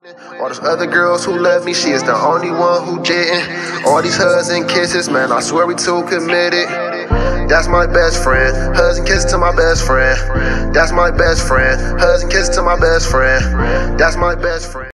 All those other girls who love me, she is the only one who didn't. All these hugs and kisses, man, I swear we too committed. That's my best friend. Hugs and kisses to my best friend. That's my best friend. Hugs and kisses to my best friend. That's my best friend.